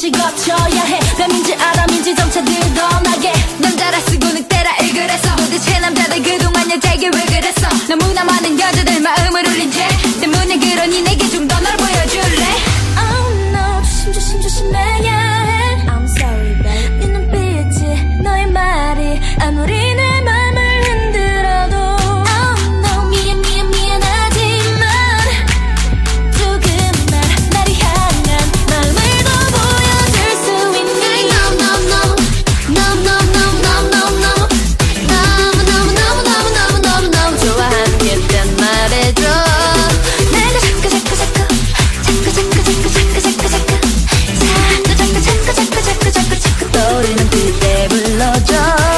반드시 거쳐야 해. 뱀인지 아람인지 점차 드러나게. 남자라 쓰고 늑대라 일그랬어. 도대체 남자들 그동안 여자에게 왜 그랬어. 너무나 많은 여자들 마음을 울린 죄 때문에 그러니 내게 좀 더 널 보여줄래. Oh no, 조심 조심해야 해. I'm sorry babe. 네 눈빛이 너의 말이 아무리 내 맘을 흔들어도 Oh no, 미안하지만 조금만 나를 향한 마음을 더 보여줄 수 있니. 너무너무 좋아하겠단 말해줘. 내가 자꾸 떠오르는 그때 불러줘.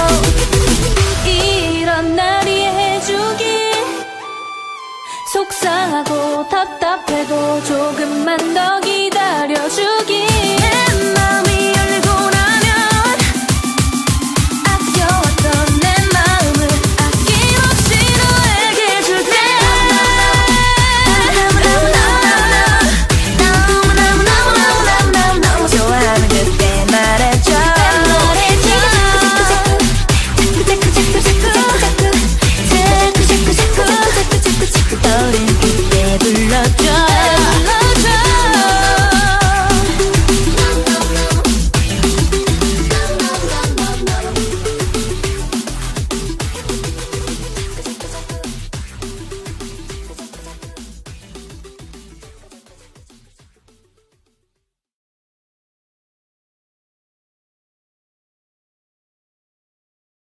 이런 날이 해주길. 속상하고 답답해도 조금만 더